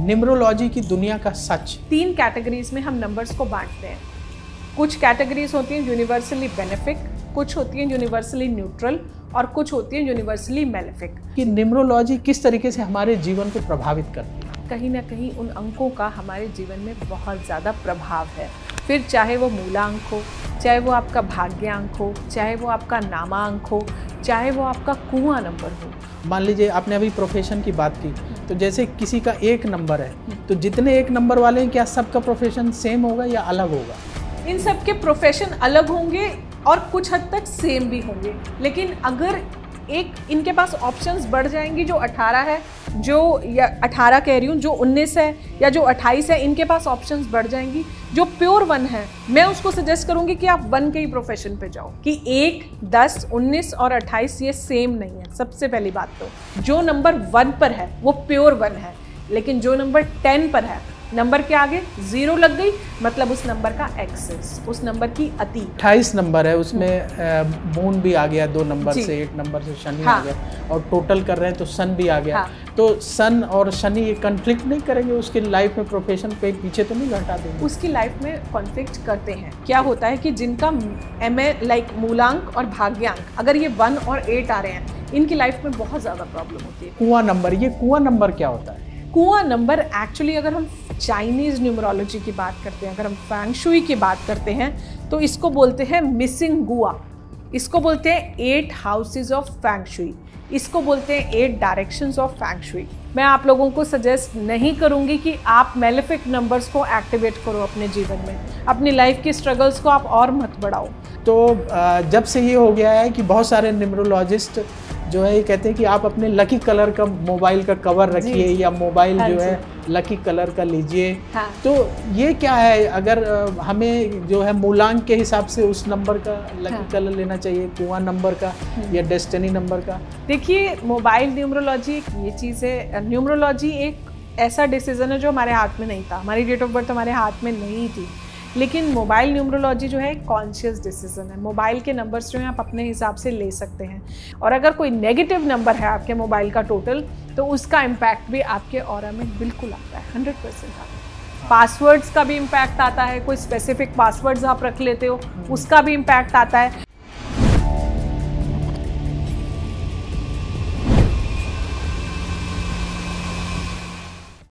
Numerology की दुनिया का सच। 3 कैटेगरीज में हम नंबर्स को बांटते हैं। कुछ कैटेगरीज होती हैं यूनिवर्सली बेनिफिक, कुछ होती हैं यूनिवर्सली न्यूट्रल और कुछ होती हैं यूनिवर्सली मेलेफिक। कि न्यूमरोलॉजी किस तरीके से हमारे जीवन को प्रभावित करती है। कहीं ना कहीं उन अंकों का हमारे जीवन में बहुत ज़्यादा प्रभाव है। फिर चाहे वो मूला अंक हो, चाहे वो आपका भाग्य अंक हो, चाहे वो आपका नामा अंक हो, चाहे वो आपका कुआं नंबर हो। मान लीजिए आपने अभी प्रोफेशन की बात की, तो जैसे किसी का 1 नंबर है, तो जितने 1 नंबर वाले हैं क्या सबका प्रोफेशन सेम होगा या अलग होगा? इन सब के प्रोफेशन अलग होंगे और कुछ हद तक सेम भी होंगे, लेकिन अगर इनके पास ऑप्शंस बढ़ जाएंगी, जो 18 है, जो या 18 कह रही हूँ, जो 19 है या जो 28 है, इनके पास ऑप्शंस बढ़ जाएंगी। जो प्योर 1 है, मैं उसको सजेस्ट करूँगी कि आप 1 के ही प्रोफेशन पे जाओ। कि 1, 10, 19 और 28 ये सेम नहीं है। सबसे पहली बात तो जो नंबर 1 पर है वो प्योर 1 है, लेकिन जो नंबर 10 पर है, नंबर के आगे 0 लग गई मतलब उस नंबर का एक्सेस, उस नंबर की अति। 28 नंबर है, उसमें मून भी आ गया 2 नंबर से, 1 नंबर से शनि आ गया, और टोटल कर रहे हैं तो सन भी आ गया। तो सन और शनि ये कॉन्फ्लिक्ट नहीं करेंगे उसकी लाइफ में, प्रोफेशन पे पीछे तो नहीं घटा देंगे? उसकी लाइफ में कॉन्फ्लिक्ट करते हैं। क्या होता है कि जिनका लाइक मूलांक और भाग्यांक अगर ये 1 और 8 आ रहे हैं, इनकी लाइफ में बहुत ज़्यादा प्रॉब्लम होती है। कुआं नंबर, ये कुआं नंबर क्या होता है? कुआं नंबर एक्चुअली अगर हम चाइनीज़ न्यूमरोलॉजी की बात करते हैं, अगर हम फैंग शुई की बात करते हैं, तो इसको बोलते हैं मिसिंग गुआ। इसको बोलते हैं 8 हाउसेज ऑफ फैंग शुई। इसको बोलते हैं 8 डायरेक्शंस ऑफ फैंग शुई। मैं आप लोगों को सजेस्ट नहीं करूंगी कि आप मेलेफिक नंबर्स को एक्टिवेट करो अपने जीवन में। अपनी लाइफ की स्ट्रगल्स को आप और मत बढ़ाओ। तो जब से ये हो गया है कि बहुत सारे न्यूमरोलॉजिस्ट जो है ये कहते हैं कि आप अपने लकी कलर का मोबाइल का कवर रखिए या मोबाइल जो है लकी कलर का लीजिए। हाँ। तो ये क्या है, अगर हमें जो है मूलांक के हिसाब से उस नंबर का लकी कलर लेना चाहिए, कुआं नंबर का या डेस्टिनी नंबर का? देखिए, मोबाइल न्यूमरोलॉजी ये चीज़ है। न्यूमरोलॉजी एक ऐसा डिसीजन है जो हमारे हाथ में नहीं था। हमारी डेट ऑफ बर्थ हमारे हाथ में नहीं थी, लेकिन मोबाइल न्यूमरोलॉजी जो है एक कॉन्शियस डिसीजन है। मोबाइल के नंबर्स जो हैं आप अपने हिसाब से ले सकते हैं, और अगर कोई नेगेटिव नंबर है आपके मोबाइल का टोटल, तो उसका इम्पैक्ट भी आपके ऑरा में बिल्कुल आता है, 100% आता है। पासवर्ड्स का भी इम्पैक्ट आता है, कोई स्पेसिफिक पासवर्ड्स आप रख लेते हो उसका भी इम्पैक्ट आता है।